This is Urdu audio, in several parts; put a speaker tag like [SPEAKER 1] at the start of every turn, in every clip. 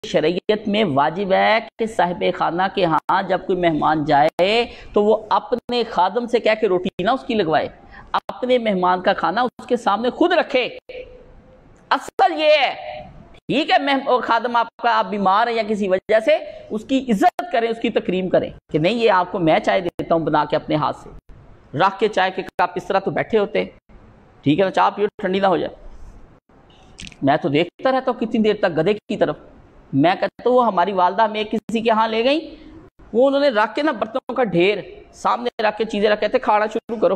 [SPEAKER 1] شریعت میں واجب ہے کہ صاحب خانہ کے ہاں جب کوئی مہمان جائے تو وہ اپنے خادم سے کہہ کے روٹی نہ اس کی لگوائے، اپنے مہمان کا کھانا اس کے سامنے خود رکھے۔ اصل یہ ہے، ٹھیک ہے خادم آپ بیمار ہیں یا کسی وجہ سے، اس کی عزت کریں، اس کی تکریم کریں کہ نہیں یہ آپ کو میں چائے دیتا ہوں بنا کے اپنے ہاتھ سے، رکھ کے چائے کے کپ اس طرح تو بیٹھے ہوتے، ٹھیک ہے نا، چائے پیو ٹھنڈی نہ ہو جائے۔ میں تو دیکھتا رہتا ہوں کتنی دیر تک گدھے کی طرف، میں کہتا ہوں وہ ہماری والدہ میں کسی کے ہاں لے گئی، وہ انہوں نے رکھ کے نا برتنوں کا ڈھیر سامنے رکھ کے چیزیں رکھ کہتے کھانا شروع کرو،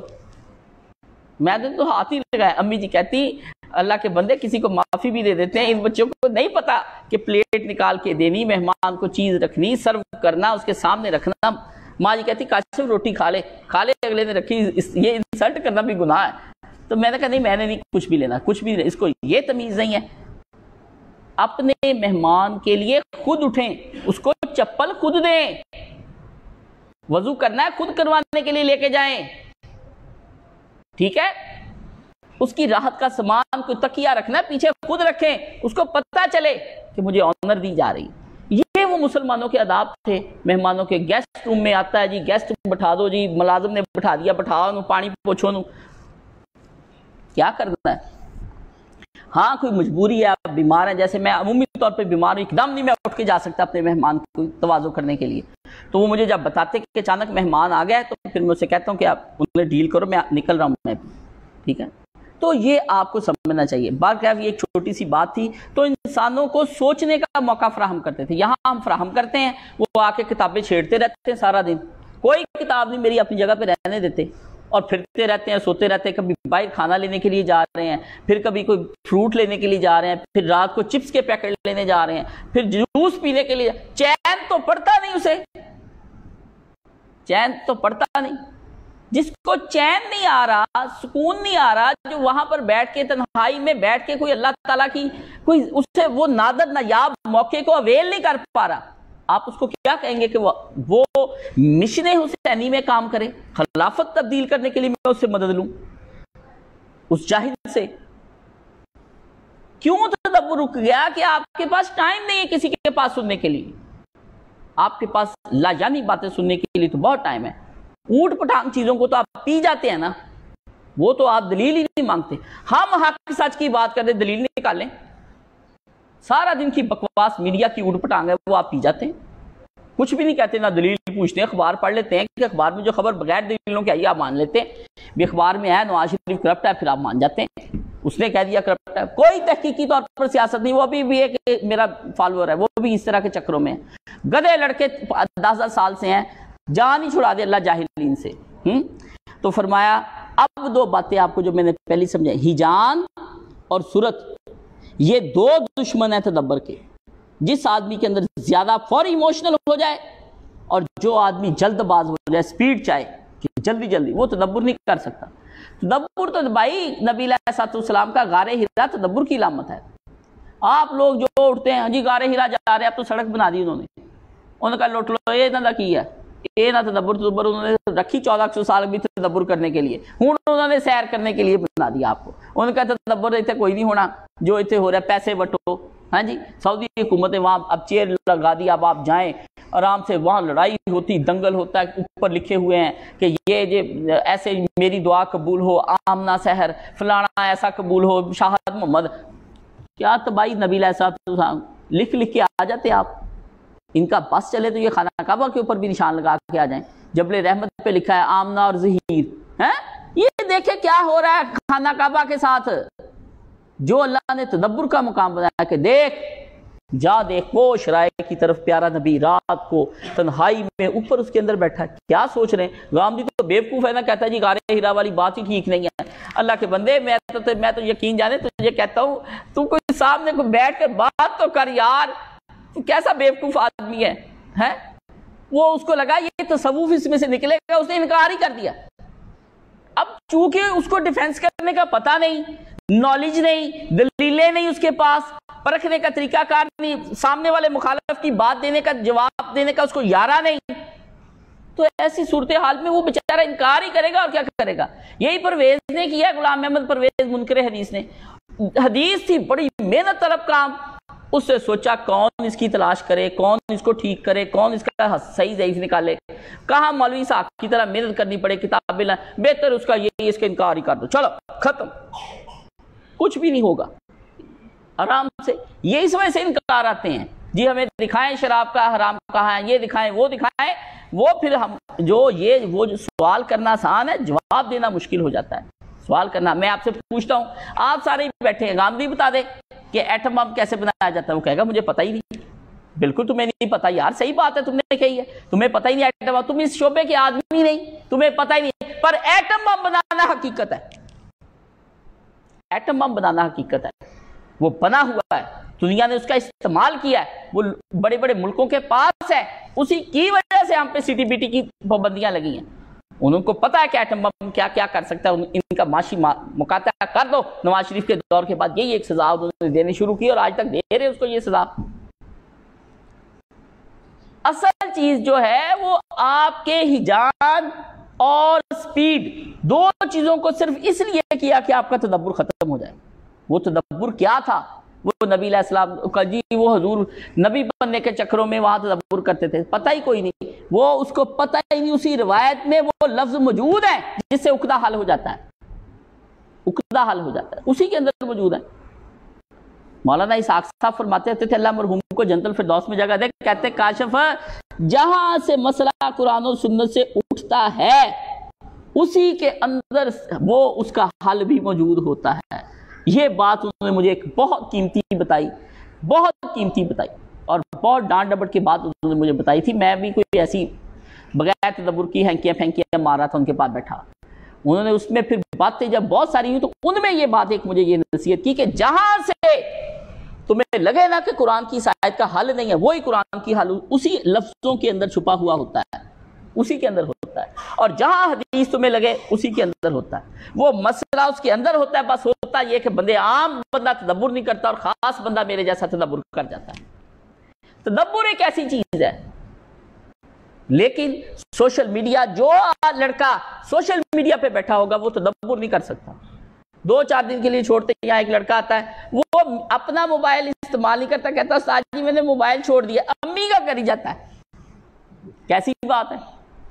[SPEAKER 1] میں نے تو ہاتھ ہی لگایا۔ امی جی کہتی اللہ کے بندے کسی کو معافی بھی دے دیتے ہیں، ان بچوں کو نہیں پتا کہ پلیٹ نکال کے دینی، مہمان کو چیز رکھنی، سرو کرنا، اس کے سامنے رکھنا۔ ماں جی کہتی کاشف روٹی کھا لے، اگلے نے رکھی، یہ انسلٹ کرنا بھی گناہ ہے۔ تو میں نے کہا نہیں میں نے نہیں کچھ بھی لینا، کچھ بھی نہیں، اس کو یہ تمیز نہیں ہے۔ اپنے مہمان کے لیے خود اٹھیں، اس کو چپل خود دیں، وضو کرنا ہے خود کروانے کے لیے لے کے جائیں، ٹھیک ہے، اس کی راحت کا سامان کوئی تکیہ رکھنا ہے پیچھے خود رکھیں، اس کو پتہ چلے کہ مجھے آنر دی جا رہی۔ یہ وہ مسلمانوں کے آداب تھے۔ مہمانوں کے گیسٹ روم میں آتا ہے جی گیسٹ بٹھا دو جی، ملازم نے بٹھا دیا، بٹھاؤ نو، پانی پوچھو نو، کیا کرنا ہے؟ ہاں کوئی مجبوری ہے، آپ بیمار ہیں، جیسے میں عمومی طور پہ بیمار ہوں، ایک دم نہیں میں اٹھ کے جا سکتا اپنے مہمان کو تواضع کرنے کے لیے، تو وہ مجھے جب بتاتے کہ اچانک مہمان آ گیا تو پھر میں اسے کہتا ہوں کہ آپ انہیں ڈیل کرو، میں نکل رہا ہوں میں، ٹھیک ہے۔ تو یہ آپ کو سمجھنا چاہیے۔ بارکیف یہ ایک چھوٹی سی بات تھی، تو انسانوں کو سوچنے کا موقع فراہم کرتے تھے۔ یہاں ہم فراہم کرتے ہیں، وہ آ کے کتابیں چھیڑتے رہتے ہیں سارا دن، کوئی کتاب نہیں میری اپنی جگہ پہ رہنے دیتے، اور پھرتے رہتے ہیں، سوتے رہتے ہیں، کبھی باہر کھانا لینے کے لیے جا رہے ہیں، پھر کبھی کوئی فروٹ لینے کے لیے جا رہے ہیں، پھر رات کو چپس کے پیکٹ لینے جا رہے ہیں، پھر جوس پینے کے لیے۔ چین تو پڑتا نہیں اسے، چین تو پڑتا نہیں۔ جس کو چین نہیں آ رہا، سکون نہیں آ رہا، جو وہاں پر بیٹھ کے تنہائی میں بیٹھ کے کوئی اللہ تعالیٰ کی کوئی اس سے وہ نادر نایاب موقع کو اویل نہیں کر پا رہا، آپ اس کو کیا کہیں گے کہ وہ مشن حسینی میں کام کرے، خلافت تبدیل کرنے کے لیے میں اس سے مدد لوں؟ اس جاہل سے کیوں تدبر رک گیا کہ آپ کے پاس ٹائم نہیں ہے کسی کے پاس سننے کے لیے؟ آپ کے پاس لاجانی باتیں سننے کے لیے تو بہت ٹائم ہے۔ اونٹ پٹھان چیزوں کو تو آپ پی جاتے ہیں نا، وہ تو آپ دلیل ہی نہیں مانگتے۔ ہم حق سچ کی بات کرتے دلیل نکالیں، سارا دن کی بکواس میڈیا کی اونٹ پٹانگ ہے وہ آپ پی جاتے ہیں، کچھ بھی نہیں کہتے، نہ دلیل پوچھتے ہیں، اخبار پڑھ لیتے ہیں کہ اخبار میں جو خبر بغیر دلیلوں کے آئی آپ مان لیتے ہیں، بھی اخبار میں ہے نواز شریف کرپٹ ہے پھر آپ مان جاتے ہیں، اس نے کہہ دیا کرپٹ ہے، کوئی تحقیقی طور پر سیاست نہیں۔ وہ ابھی بھی ایک میرا فالوور ہے، وہ بھی اس طرح کے چکروں میں گدھے لڑکے 10 سال سے ہیں، جان ہی چھڑا دے اللہ جاہلین سے۔ تو فرمایا اب 2 باتیں آپ کو جو میں نے پہلی سمجھائی، ہیجان اور صورت، یہ 2 دشمن ہیں تدبر کے۔ جس آدمی کے اندر زیادہ فوری ایموشنل ہو جائے اور جو آدمی جلد باز ہو جائے، سپیڈ چاہے کہ جلدی جلدی، وہ تدبر نہیں کر سکتا۔ تدبر تو بھائی نبی علیہ السلام کا غار ہرا تدبر کی علامت ہے۔ آپ لوگ جو اٹھتے ہیں جی غار ہرا جا رہے ہیں، اب تو سڑک بنا دی انہوں نے کہا لوٹ لو، یہ نہ کی ہے، یہ نہ تدبر انہوں نے رکھی 1400 سال بھی تدبر کرنے کے لیے، ہوں انہوں نے سیر کرنے کے لیے بنا دیا آپ کو۔ انہوں نے کہا تدبر اتنے کوئی نہیں ہونا، جو اتنے ہو رہا ہے پیسے بٹو، ہاں جی سعودی حکومت ہے وہاں اب چیئر لگا دی، اب آپ جائیں آرام سے، وہاں لڑائی ہوتی، دنگل ہوتا ہے، اوپر لکھے ہوئے ہیں کہ یہ ایسے میری دعا قبول ہو، آمنہ سحر فلانا ایسا قبول ہو، شاہد محمد، کیا تباہی نبی علیہ السلام لکھ کے آ جاتے آپ۔ ان کا بس چلے تو یہ خانہ کعبہ کے اوپر بھی نشان لگا کے آ جائیں، جبل رحمت پہ لکھا ہے آمنہ اور ظہیر، یہ دیکھیں کیا ہو رہا ہے خانہ کعبہ کے ساتھ۔ جو اللہ نے تدبر کا مقام بنایا کہ دیکھ جا دیکھ وہ شرائع کی طرف پیارا نبی رات کو تنہائی میں اوپر اس کے اندر بیٹھا ہے، کیا سوچ رہے ہیں؟ غام دی تو بیوقوف ہے نا، کہتا ہے جی غار ہرا والی بات ہی ٹھیک نہیں ہے۔ اللہ کے بندے میں تو یقین جانے تجھے کہتا ہوں، تو کوئی سامنے کو بیٹھ کر بات تو کر یار، تو کیسا بیوقوف آدمی ہے؟ وہ اس کو لگا یہ تصوف اس میں سے نکلے گا، اس نے انکار ہی کر دیا۔ اب چونکہ اس کو ڈیفینس کرنے کا پتہ نہیں، نالج نہیں، دلیلیں نہیں اس کے پاس، پرکھنے کا طریقہ کار نہیں، سامنے والے مخالف کی بات دینے کا جواب دینے کا اس کو یارہ نہیں، تو ایسی صورتحال میں وہ بیچارہ انکار ہی کرے گا اور کیا کرے گا۔ یہی پرویز نے کیا، غلام احمد پرویز منکر حدیث نے، حدیث تھی بڑی محنت طلب کام، اس سے سوچا کون اس کی تلاش کرے، کون اس کو ٹھیک کرے، کون اس کا صحیح ضعیف نکالے، کہاں مولوی صاحب کی طرح محنت کرنی پڑے کتابیں لائیں، بہتر اس کا یہی اس کا انکار ہی کر دو، چلو ختم، کچھ بھی نہیں ہوگا آرام سے۔ یہ اس وجہ سے انکار آتے ہیں جی، ہمیں دکھائیں شراب کا حرام کہاں ہے، یہ دکھائیں وہ دکھائیں، وہ پھر ہم جو سوال کرنا آسان ہے، جواب دینا مشکل ہو جاتا ہے۔ سوال کرنا، میں آپ سے پوچھتا ہوں، آپ سارے بیٹھے ہیں، غامدی بتا دے کہ ایٹم بم کیسے بنایا جاتا ہے، وہ کہے گا مجھے پتہ ہی نہیں۔ بالکل تمہیں نہیں پتا یار، صحیح بات ہے، تم نے کہی ہے تمہیں پتہ ہی نہیں ایٹم بم، تم اس شعبے کے آدمی نہیں، تمہیں پتہ ہی نہیں، پر ایٹم بم بنانا حقیقت ہے، ایٹم بم بنانا حقیقت ہے، وہ بنا ہوا ہے، دنیا نے اس کا استعمال کیا ہے، وہ بڑے بڑے ملکوں کے پاس ہے، اسی کی وجہ سے ہم پہ سی ٹی بی ٹی کی پابندیاں لگی ہیں۔ ان کو پتا ہے کہ ایٹم بم کیا کیا کر سکتا ہے، ان کا معاشی مقاطع کر دو۔ نواز شریف کے دور کے بعد یہی ایک سزا انہوں نے دینی شروع کی اور آج تک دے رہے اس کو یہ سزا۔ اصل چیز جو ہے وہ آپ کے ہجان اور سپیڈ، دو چیزوں کو صرف اس لیے کیا کہ آپ کا تدبر ختم ہو جائے۔ وہ تدبر کیا تھا؟ وہ نبی علیہ السلام کا جی، وہ حضور نبی بننے کے چکروں میں وہاں تدبر کرتے تھے، پتہ ہی کوئی نہیں، وہ اس کو پتہ ہی نہیں، اسی روایت میں وہ لفظ موجود ہے جس سے عقدہ حل ہو جاتا ہے، عقدہ حل ہو جاتا ہے، اسی کے اندر موجود ہے۔ مولانا اسحاق صاحب فرماتے تھے اللہ مرحوم کو جنت الفردوس میں جگہ دے، کہتے کاشف جہاں سے مسئلہ قرآن و سنت سے اٹھتا ہے اسی کے اندر وہ اس کا حل بھی موجود ہوتا ہے۔ یہ بات انہوں نے مجھے ایک بہت قیمتی بتائی، بہت قیمتی بتائی، اور بہت ڈانٹ ڈپٹ کے بعد انہوں نے مجھے بتائی تھی۔ میں بھی کوئی ایسی بغیر تدبر کی ہینکیاں پھینکیاں مار رہا تھا ان کے پاس بیٹھا، انہوں نے اس میں پھر باتیں جب بہت ساری ہوئی تو ان میں یہ بات ایک مجھے یہ نصیحت کی کہ جہاں سے تمہیں لگے نا کہ قرآن کی آیت کا حل نہیں ہے، وہی قرآن کی حل اسی لفظوں کے اندر چھپا ہوا ہوتا ہے، اسی کے اندر ہوتا ہے، اور جہاں حدیث تمہیں لگے اسی کے اندر ہوتا ہے، وہ مسئلہ اس کے اندر ہوتا ہے۔ بس ہوتا یہ کہ بندے عام بندہ تدبر نہیں کرتا اور خاص بندہ میرے جیسا تدبر کر جاتا ہے۔ تدبر ایک ایسی چیز ہے، لیکن سوشل میڈیا، جو لڑکا سوشل میڈیا پہ بیٹھا ہوگا وہ تدبر نہیں کر سکتا۔ 2-4 دن کے لیے چھوڑتے یہاں ایک لڑکا آتا ہے، وہ اپنا موبائل استعمال نہیں کرتا، کہتا استاد جی میں نے موبائل چھوڑ دیا، امی کا کری جاتا ہے۔ کیسی بات ہے؟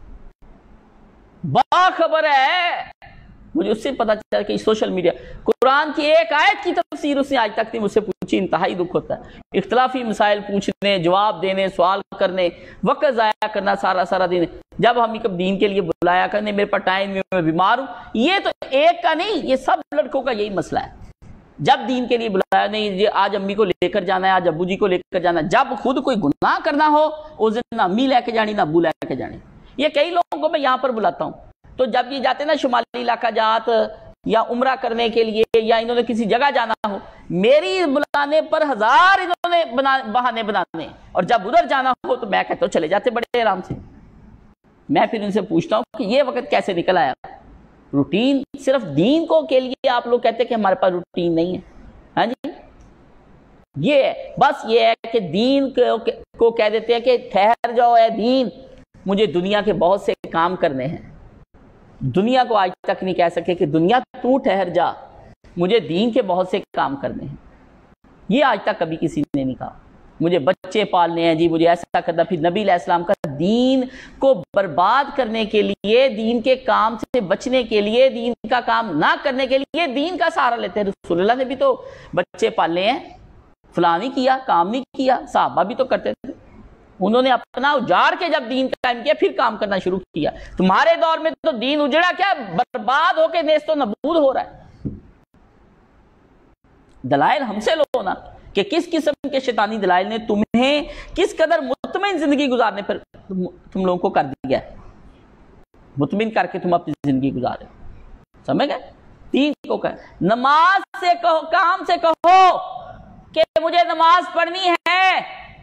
[SPEAKER 1] باخبر ہے، مجھے اس سے پتا چلا کہ سوشل میڈیا قرآن کی ایک آیت کی تفسیر اس نے آج تک نہیں مجھ سے پوچھی، انتہائی دکھ ہوتا ہے۔ اختلافی مسائل پوچھنے، جواب دینے، سوال کرنے، وقت ضائع کرنا سارا دن، جب ہم کب دین کے لیے بلایا کرنے میرے پاس ٹائم نہیں، میں بیمار ہوں، یہ تو ایک کا نہیں، یہ سب لڑکوں کا یہی مسئلہ ہے۔ جب دین کے لیے بلایا نہیں، یہ آج امی کو لے کر جانا ہے، آج ابو جی کو لے کر جانا ہے، جب خود کوئی گناہ کرنا ہو اس دن نہ امی لے کے جانی نہ ابو لے کے جانی۔ یہ کئی لوگوں کو میں یہاں پر بلاتا ہوں، تو جب یہ جاتے نا شمالی علاقہ جات یا عمرہ کرنے کے لیے، یا انہوں نے کسی جگہ جانا ہو، میری بلانے پر 1000 انہوں نے بہانے بنانے، اور جب ادھر جانا ہو تو میں کہتا ہوں چلے جاتے بڑے آرام سے۔ میں پھر ان سے پوچھتا ہوں کہ یہ وقت کیسے نکل آیا؟ روٹین صرف دین کو کے لیے آپ لوگ کہتے ہیں کہ ہمارے پاس روٹین نہیں ہے، ہاں جی، یہ ہے بس، یہ ہے کہ دین کو کہہ دیتے ہیں کہ ٹھہر جاؤ اے دین، مجھے دنیا کے بہت سے کام کرنے ہیں۔ دنیا کو آج تک نہیں کہہ سکے کہ دنیا تو ٹھہر جا، مجھے دین کے بہت سے کام کرنے ہیں، یہ آج تک کبھی کسی نے نہیں کہا۔ مجھے بچے پالنے ہیں جی، مجھے ایسا کرنا۔ پھر نبی علیہ السلام کا دین کو برباد کرنے کے لیے، دین کے کام سے بچنے کے لیے، دین کا کام نہ کرنے کے لیے دین کا سہارا لیتے ہیں۔ رسول اللہ نے بھی تو بچے پالنے ہیں، فلاں نہیں کیا، کام نہیں کیا، صحابہ بھی تو کرتے تھے، انہوں نے اپنا اجاڑ کے جب دین قائم کیا پھر کام کرنا شروع کیا۔ تمہارے دور میں تو دین اجڑا کیا، برباد ہو کے نیست و نبود ہو رہا ہے۔ دلائل ہم سے لو نا کہ کس قسم کے شیطانی دلائل نے تمہیں کس قدر مطمئن زندگی گزارنے پر تم لوگوں کو کر دیا ہے، مطمئن کر کے تم اپنی زندگی گزارے، سمجھ گئے؟ دین کو کہے، نماز سے کہو، کام سے کہو کہ مجھے نماز پڑھنی ہے،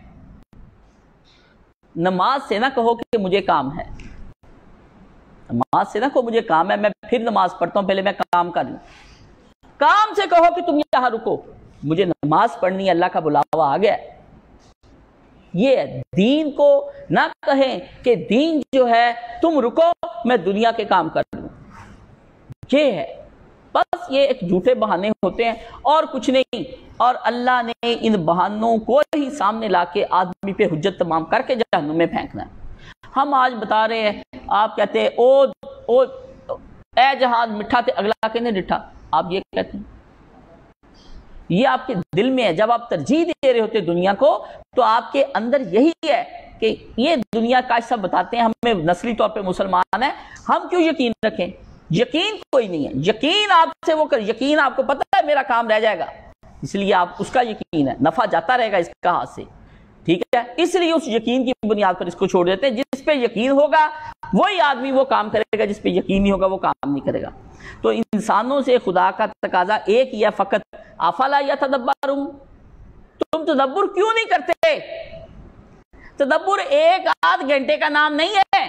[SPEAKER 1] نماز سے نہ کہو کہ مجھے کام ہے، نماز سے نہ کہو مجھے کام ہے میں پھر نماز پڑھتا ہوں، پہلے میں کام کر لوں۔ کام سے کہو کہ تم یہاں رکو، مجھے نماز پڑھنی ہے، اللہ کا بلاوا آ گیا۔ یہ دین کو نہ کہیں کہ دین جو ہے تم رکو میں دنیا کے کام کر لوں، یہ ہے بس یہ ایک جھوٹے بہانے ہوتے ہیں اور کچھ نہیں، اور اللہ نے ان بہانوں کو ہی سامنے لا کے آدمی پہ حجت تمام کر کے جہنم میں پھینکنا ہے۔ ہم آج بتا رہے ہیں، آپ کہتے ہیں او اے جہان مٹھا تے اگلا کے نہیں ڈٹھا، آپ یہ کہتے ہیں، یہ آپ کے دل میں ہے۔ جب آپ ترجیح دے رہے ہوتے دنیا کو تو آپ کے اندر یہی ہے کہ یہ دنیا کا سب بتاتے ہیں، ہمیں نسلی طور پہ مسلمان ہیں، ہم کیوں یقین رکھیں؟ یقین کوئی نہیں ہے، یقین آپ سے وہ یقین آپ کو پتہ ہے میرا کام رہ جائے گا، اس لیے آپ اس کا یقین ہے، نفع جاتا رہے گا اس کا ہاتھ سے، ٹھیک ہے، اس لیے اس یقین کی بنیاد پر اس کو چھوڑ دیتے ہیں۔ جس پہ یقین ہوگا وہی آدمی وہ کام کرے گا، جس پہ یقین نہیں ہوگا وہ کام نہیں کرے گا۔ تو انسانوں سے خدا کا تقاضا ایک ہی ہے فقط، افلا یتدبرون، تم تدبر کیوں نہیں کرتے؟ تدبر ایک آدھ گھنٹے کا نام نہیں ہے،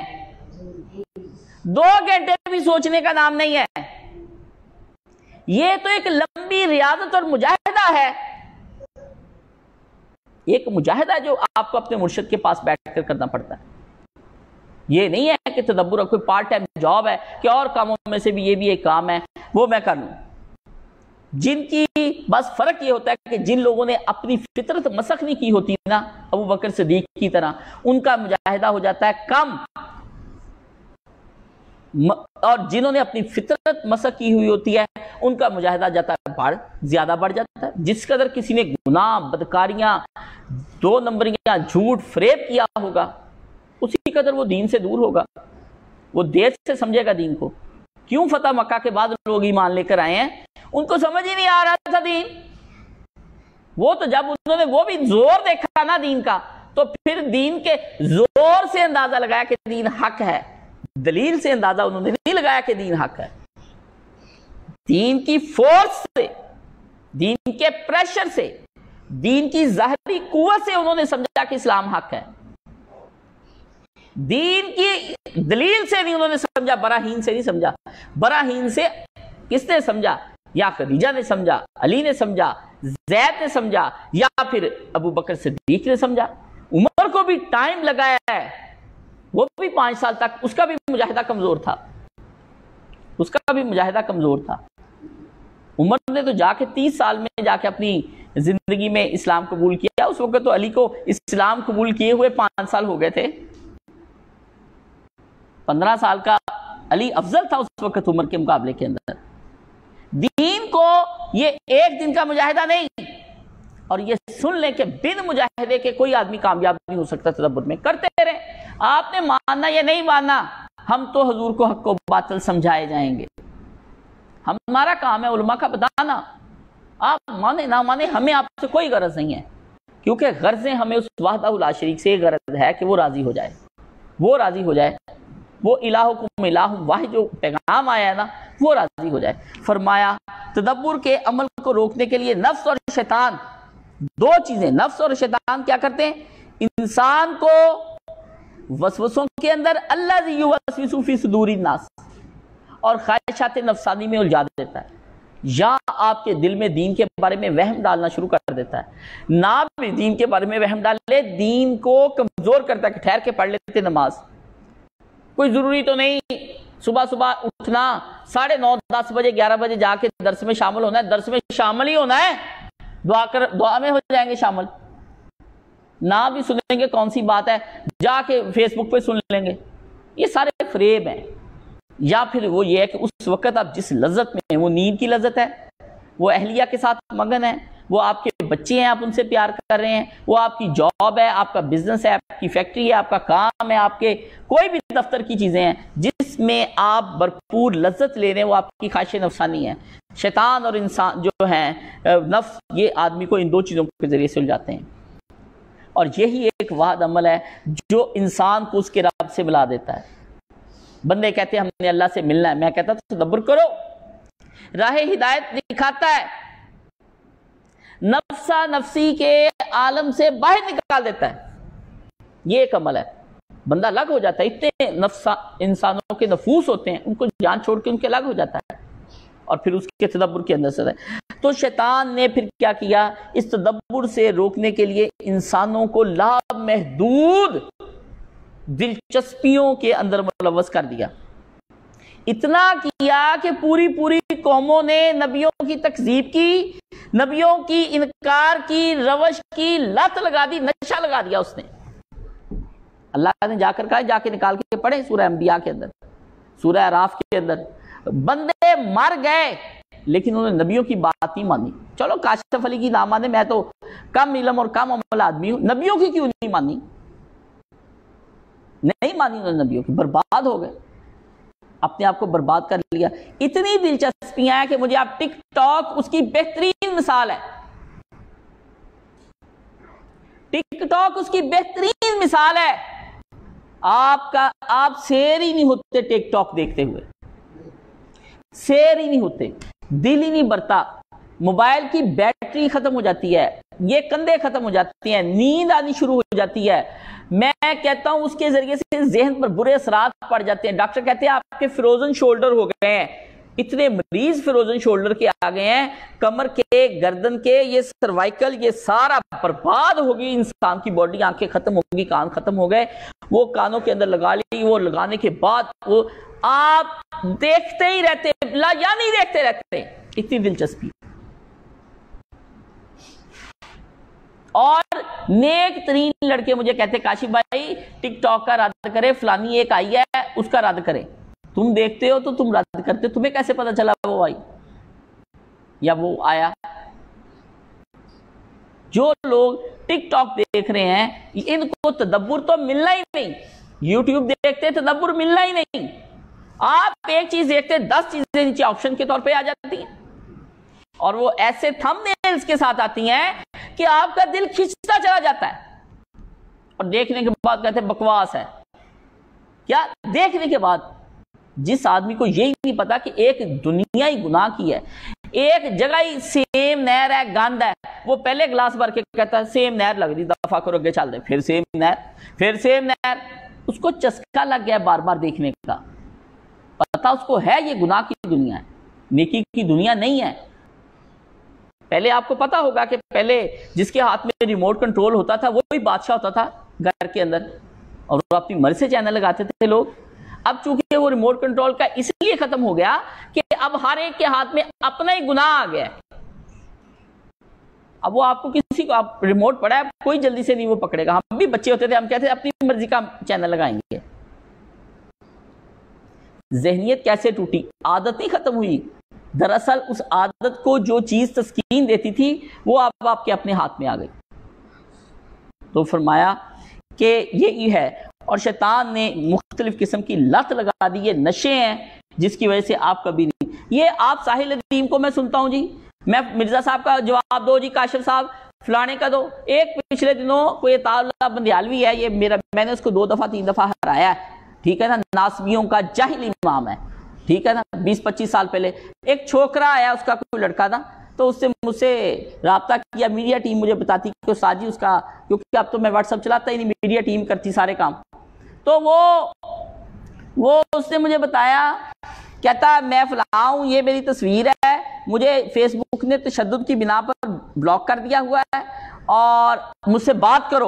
[SPEAKER 1] 2 گھنٹے بھی سوچنے کا نام نہیں ہے، یہ تو ایک لمبی ریاضت اور مجاہدہ ہے، ایک مجاہدہ جو آپ کو اپنے مرشد کے پاس بیٹھ کر کرنا پڑتا ہے۔ یہ نہیں ہے کہ تدبر کوئی پارٹ ٹائم جاب ہے کہ اور کاموں میں سے بھی یہ بھی ایک کام ہے وہ میں کر لوں۔ جن کی بس فرق یہ ہوتا ہے کہ جن لوگوں نے اپنی فطرت مسخ نہیں کی ہوتی نا، ابو بکر صدیق کی طرح، ان کا مجاہدہ ہو جاتا ہے کم، اور جنہوں نے اپنی فطرت مسخ کی ہوئی ہوتی ہے ان کا مجاہدہ جاتا ہے زیادہ بڑھ جاتا ہے۔ جس قدر کسی نے گناہ، بدکاریاں، 2 نمبریاں، جھوٹ، فریب کیا ہوگا، اسی قدر وہ دین سے دور ہوگا، وہ دیر سے سمجھے گا دین کو۔ کیوں فتح مکہ کے بعد لوگ ایمان لے کر آئے ہیں؟ ان کو سمجھ ہی نہیں آ رہا تھا دین، وہ تو جب انہوں نے وہ بھی زور دیکھا نا دین کا، تو پھر دین کے زور سے اندازہ لگایا کہ دین حق ہے، دلیل سے اندازہ انہوں نے نہیں لگایا کہ دین حق ہے، دین کی فورس سے، دین کے پریشر سے، دین کی ظاہری قوت سے انہوں نے سمجھا کہ اسلام حق ہے، دین کی دلیل سے نہیں انہوں نے سمجھا، براہین سے نہیں سمجھا۔ براہین سے کس نے سمجھا؟ یا خدیجہ نے سمجھا، علی نے سمجھا، زید نے سمجھا، یا پھر ابو بکر صدیق نے سمجھا۔ عمر کو بھی ٹائم لگایا ہے، وہ بھی 5 سال تک، اس کا بھی مجاہدہ کمزور تھا، اس کا بھی مجاہدہ کمزور تھا۔ عمر نے تو جا کے 30 سال میں جا کے اپنی زندگی میں اسلام قبول کیا، اس وقت تو علی کو اسلام قبول کیے ہوئے 5 سال ہو گئے تھے، 15 سال کا علی افضل تھا اس وقت عمر کے مقابلے کے اندر۔ دین کو یہ ایک دن کا مجاہدہ نہیں، اور یہ سن لیں کہ بن مجاہدے کے کوئی آدمی کامیاب نہیں ہو سکتا تدبر میں۔ کرتے رہیں، آپ نے ماننا یا نہیں ماننا، ہم تو حضور کو حق و باطل سمجھائے جائیں گے، ہمارا کام ہے علماء کا بتانا، آپ مانے نہ مانے ہمیں آپ سے کوئی غرض نہیں ہے، کیونکہ غرضیں ہمیں اس وحدہ لا شریک سے غرض ہے کہ وہ راضی ہو جائے، وہ راضی ہو جائے، وہ الہکم الہ واحد جو پیغام آیا ہے نا وہ راضی ہو جائے۔ فرمایا تدبر کے عمل کو روکنے کے لیے نفس اور شیطان، 2 چیزیں، نفس اور شیطان کیا کرتے ہیں؟ انسان کو وسوسوں کے اندر الذی یوسوس فی صدور الناس اور خواہشات نفسانی میں الجھا دیتا ہے، یا آپ کے دل میں دین کے بارے میں وہم ڈالنا شروع کر دیتا ہے۔ نہ بھی دین کے بارے میں وہم ڈالے، دین کو کمزور کرتا ہے کہ ٹھہر کے پڑھ لیتے نماز، کوئی ضروری تو نہیں صبح اٹھنا 9:30 10 بجے 11 بجے جا کے درس میں شامل ہونا ہے، درس میں شامل ہی ہونا ہے، دعا میں ہو جائیں گے شامل، نہ بھی سنیں گے کون سی بات ہے، جا کے فیس بک پہ سن لیں گے، یہ سارے فریب ہیں۔ یا پھر وہ یہ ہے کہ اس وقت آپ جس لذت میں ہیں، وہ نیند کی لذت ہے، وہ اہلیہ کے ساتھ مگن ہے، وہ آپ کے بچے ہیں، آپ ان سے پیار کر رہے ہیں، وہ آپ کی جاب ہے، آپ کا بزنس ہے، آپ کی فیکٹری ہے، آپ کا کام ہے، آپ کے کوئی بھی دفتر کی چیزیں ہیں جس میں آپ بھرپور لذت لے رہے ہیں، وہ آپ کی خواہش نفسانی ہے۔ شیطان اور انسان جو ہیں نفس، یہ آدمی کو ان 2 چیزوں کے ذریعے سے الجھاتے ہیں، اور یہی ایک واحد عمل ہے جو انسان کو اس کے رب سے ملا دیتا ہے۔ بندے کہتے ہیں ہم نے اللہ سے ملنا ہے، میں کہتا ہوں تدبر کرو، راہ ہدایت دکھاتا ہے، نفسا نفسی کے عالم سے باہر نکال دیتا ہے، یہ ایک عمل ہے۔ بندہ الگ ہو جاتا ہے، اتنے انسانوں کے نفوس ہوتے ہیں، ان کو جان چھوڑ کے ان کے الگ ہو جاتا ہے، اور پھر اس کے تدبر کے اندر سے ہے۔ تو شیطان نے پھر کیا کیا؟ اس تدبر سے روکنے کے لیے انسانوں کو لامحدود دلچسپیوں کے اندر ملوث کر دیا۔ اتنا کیا کہ پوری پوری قوموں نے نبیوں کی تکذیب کی، نبیوں کی انکار کی، روش کی لت لگا دی، نشہ لگا دیا اس نے۔ اللہ نے جا کر کہا جا کے نکال کے پڑھیں سورہ انبیاء کے اندر، سورہ اعراف کے اندر، بندے مر گئے لیکن انہوں نے نبیوں کی بات نہیں مانی۔ چلو کاشف علی کی نہ مانے، میں تو کم علم اور کم عمل آدمی ہوں، نبیوں کی کیوں نہیں مانی؟ نہیں مانی انہوں نے نبیوں کی، برباد ہو گئے، اپنے آپ کو برباد کر لیا۔ اتنی دلچسپیاں ہیں کہ مجھے آپ ٹک ٹاک اس کی بہترین مثال ہے، ٹک ٹاک اس کی بہترین مثال ہے۔ آپ سیر ہی نہیں ہوتے ٹک ٹاک دیکھتے ہوئے، سیر ہی نہیں ہوتے، دل ہی نہیں بھرتا، موبائل کی بیٹری ختم ہو جاتی ہے، یہ کندھے ختم ہو جاتی ہیں، نیند آنی شروع ہو جاتی ہے۔ میں کہتا ہوں اس کے ذریعے سے ذہن پر برے اثرات پڑ جاتے ہیں۔ ڈاکٹر کہتے ہیں آپ کے فروزن شولڈر ہو گئے ہیں، اتنے مریض فروزن شولڈر کے آ گئے ہیں، کمر کے، گردن کے، یہ سروائکل، یہ سارا برباد ہوگی انسان کی باڈی، آنکھیں ختم ہوگی، کان ختم ہو گئے، وہ کانوں کے اندر لگا لی، وہ لگانے کے بعد وہ آپ دیکھتے ہی رہتے، یعنی دیکھتے رہتے، اتنی دلچسپی۔ اور نیک ترین لڑکے مجھے کہتے کاشف بھائی ٹک ٹاک کا رد کرے، فلانی ایک آئی ہے اس کا رد کرے۔ تم دیکھتے ہو تو تم رد کرتے، تمہیں کیسے پتا چلا وہ آئی یا وہ آیا؟ جو لوگ ٹک ٹاک دیکھ رہے ہیں ان کو تدبر تو ملنا ہی نہیں، یوٹیوب دیکھتے تدبر ملنا ہی نہیں۔ آپ ایک چیز دیکھتے 10 چیزیں نیچے آپشن کے طور پہ آ جاتی ہیں، اور وہ ایسے تھم نیلز کے ساتھ آتی ہیں کہ آپ کا دل کھنچتا چلا جاتا ہے، اور دیکھنے کے بعد کہتے ہیں بکواس ہے۔ کیا دیکھنے کے بعد؟ جس آدمی کو یہی نہیں پتا کہ ایک دنیا ہی گناہ کی ہے، ایک جگہ ہی سیم نہر ہے، گند ہے، وہ پہلے گلاس بھر کے کہتا ہے سیم نہر لگ رہی، دفعہ کرو گے چل دے، پھر سیم نہر، پھر سیم نہر۔ اس کو چسکا لگ گیا بار بار دیکھنے کا، پتا اس کو ہے یہ گناہ کی دنیا ہے، نیکی کی دنیا نہیں ہے۔ پہلے آپ کو پتا ہوگا کہ پہلے جس کے ہاتھ میں ریموٹ کنٹرول ہوتا تھا وہی بادشاہ ہوتا تھا گھر کے اندر، اور وہ اپنی مرضی سے چینل لگاتے تھے لوگ۔ اب چونکہ وہ ریموٹ کنٹرول کا اس لیے ختم ہو گیا کہ اب ہر ایک کے ہاتھ میں اپنا ہی گناہ آ گیا ہے۔ اب وہ آپ کو کسی کو آپ ریموٹ پڑا ہے کوئی جلدی سے نہیں وہ پکڑے گا۔ ہم بھی بچے ہوتے تھے، ہم کہتے تھے اپنی مرضی کا چینل لگائیں گے۔ ذہنیت کیسے ٹوٹی؟ عادت نہیں ختم ہوئی، دراصل اس عادت کو جو چیز تسکین دیتی تھی وہ آپ کے اپنے ہاتھ میں آ گئی۔ تو فرمایا کہ یہی ہے، اور شیطان نے مختلف قسم کی لت لگا دی، یہ نشے ہیں جس کی وجہ سے آپ کبھی نہیں۔ یہ آپ ساحل ندیم کو میں سنتا ہوں جی، میں مرزا صاحب کا جواب دو جی، کاشف صاحب فلانے کا دو۔ ایک پچھلے دنوں کوئی طالب بندیالوی ہے، یہ میں نے اس کو 2 دفعہ 3 دفعہ ہرایا ہے، ٹھیک ہے نا، ناسبیوں کا جاہل امام ہے، ٹھیک ہے نا، 20-25 سال پہلے ایک چھوکرا آیا، اس کا کوئی لڑکا تھا، تو اس سے مجھ سے رابطہ کیا، میڈیا ٹیم مجھے بتاتی کہ استاد جی اس کا، کیونکہ اب تو میں واٹس ایپ چلاتا ہی نہیں، میڈیا ٹیم کرتی سارے کام، تو وہ اس نے مجھے بتایا، کہتا میں فلاں ہوں، یہ میری تصویر ہے، مجھے فیس بک نے تشدد کی بنا پر بلاک کر دیا ہوا ہے اور مجھ سے بات کرو۔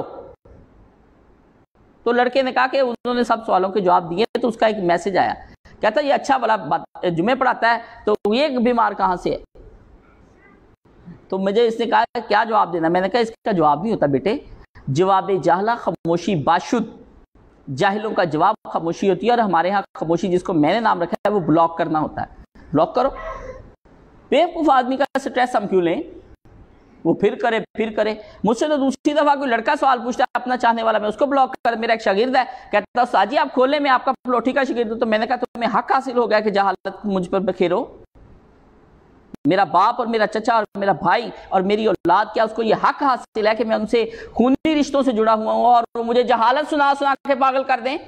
[SPEAKER 1] تو لڑکے نے کہا کہ انہوں نے سب سوالوں کے جواب دیے، تو اس کا ایک میسج آیا، کہتا یہ اچھا بھلا جمعے پڑھاتا ہے، تو یہ بیمار کہاں سے ہے؟ تو مجھے اس نے کہا کیا جواب دینا؟ میں نے کہا اس کا جواب نہیں ہوتا بیٹے، جواب جاہلہ خاموشی باشد، جاہلوں کا جواب خاموشی ہوتی ہے، اور ہمارے ہاں خاموشی جس کو میں نے نام رکھا ہے وہ بلاک کرنا ہوتا ہے۔ بلاک کرو، بیوقوف آدمی کا سٹریس ہم کیوں لیں؟ وہ پھر کرے۔ مجھ سے تو دوسری دفعہ کوئی لڑکا سوال پوچھتا ہے اپنا چاہنے والا، میں اس کو بلاک کر، میرا ایک شاگرد ہے کہتا ہے استاد جی آپ کھولیں، میں آپ کا پلوٹھی کا شاگرد ہوں، تو میں نے کہا تمہیں حق حاصل ہو گیا کہ جہالت مجھ پر بکھیرو؟ میرا باپ اور میرا چچا اور میرا بھائی اور میری اولاد، کیا اس کو یہ حق حاصل ہے کہ میں ان سے خونی رشتوں سے جڑا ہوا ہوں اور وہ مجھے جہالت سنا کے پاگل کر دیں؟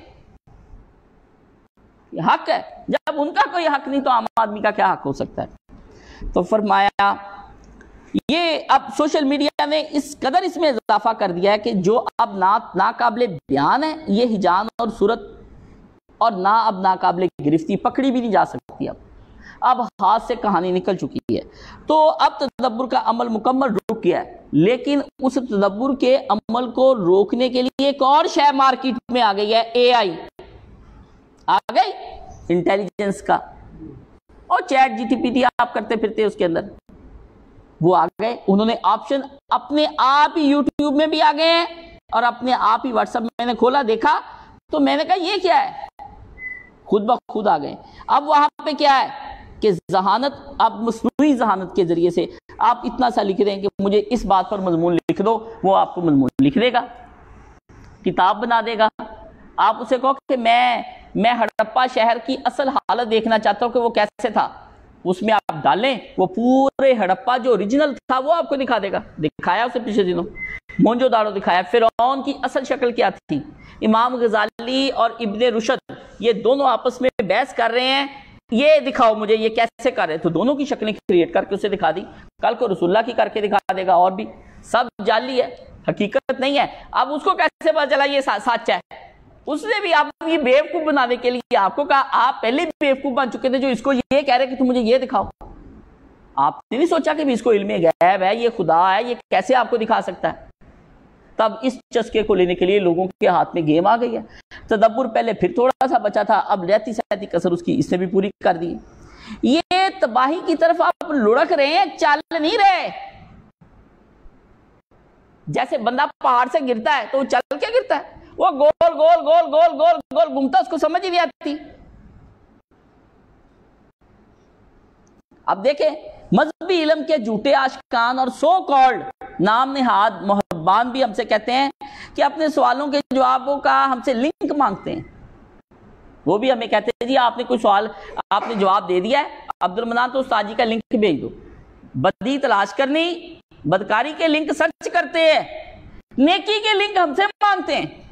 [SPEAKER 1] یہ حق ہے، جب ان کا کوئی حق نہیں تو عام آدمی کا کیا حق ہو سکتا ہے؟ تو فرمایا یہ اب سوشل میڈیا نے اس قدر اس میں اضافہ کر دیا ہے کہ جو اب ناقابل بیان ہے یہ ہجان اور صورت، اور اب ناقابل گرفتی، پکڑی بھی نہیں جا سکتی، اب ہاتھ سے کہانی نکل چکی ہے۔ تو اب تدبر کا عمل مکمل رک گیا ہے، لیکن اس تدبر کے عمل کو روکنے کے لیے ایک اور شے مارکیٹ میں آ گئی ہے، اے آئی آ گئی۔ انٹیلیجنس کا، اور چیٹ جی ٹی پی آپ کرتے پھرتے اس کے اندر، وہ آ گئے، انہوں نے آپشن اپنے آپ ہی یوٹیوب میں بھی آ گئے ہیں، اور اپنے آپ ہی واٹس ایپ میں نے کھولا دیکھا تو میں نے کہا یہ کیا ہے، خود بخود آ گئے۔ اب وہاں پہ کیا ہے کہ ذہانت، اب مصنوعی ذہانت کے ذریعے سے آپ اتنا سا لکھ دیں کہ مجھے اس بات پر مضمون لکھ دو، وہ آپ کو مضمون لکھ دے گا، کتاب بنا دے گا۔ آپ اسے کہو کہ میں ہڑپا شہر کی اصل حالت دیکھنا چاہتا ہوں کہ وہ کیسے تھا، اس میں آپ ڈالیں، وہ پورے ہڑپا جو اوریجنل تھا وہ آپ کو دکھا دے گا۔ دکھایا اسے پچھلے دنوں، مونجو داڑو دکھایا، فرعون کی اصل شکل کیا تھی۔ امام غزالی اور ابن رشد یہ دونوں آپس میں بحث کر رہے ہیں، یہ دکھاؤ مجھے یہ کیسے کر رہے، تو دونوں کی شکلیں کریٹ کر کے اسے دکھا دی، کل کو رسول اللہ کی کر کے دکھا دے گا، اور بھی سب جعلی ہے، حقیقت نہیں ہے۔ اب اس کو کیسے پتا چلا یہ سچ ہے؟ اس نے بھی آپ یہ بیوقوف بنانے کے لیے آپ کو کہا، آپ پہلے بھی بیوقوف بن چکے تھے جو اس کو یہ کہہ رہے کہ تم مجھے یہ دکھاؤ۔ آپ نے نہیں سوچا کہ بھی اس کو علم غیب ہے، یہ خدا ہے، یہ کیسے آپ کو دکھا سکتا ہے؟ تب اس چسکے کو لینے کے لیے لوگوں کے ہاتھ میں گیم آ گئی ہے۔ تدبر پہلے پھر تھوڑا سا بچا تھا، اب رہتی سہتی کسر اس کی اس نے بھی پوری کر دی۔ یہ تباہی کی طرف آپ لڑک رہے ہیں، چل نہیں رہے۔ جیسے بندہ پہاڑ سے گرتا ہے تو وہ چل کے گرتا ہے، وہ گول گول گول گول گول گول گھومتا، اس کو سمجھ ہی نہیں آتی۔ اب دیکھیں مذہبی علم کے جھوٹے عاشقان اور سو کالڈ نام نہاد محبان بھی ہم سے کہتے ہیں کہ اپنے سوالوں کے جوابوں کا ہم سے لنک مانگتے ہیں۔ وہ بھی ہمیں کہتے ہیں جی آپ نے کوئی سوال آپ نے جواب دے دیا ہے، عبد المنان تو استاد جی کا لنک بھیج دو۔ بدی تلاش کرنی، بدکاری کے لنک سرچ کرتے ہیں، نیکی کے لنک ہم سے مانگتے ہیں۔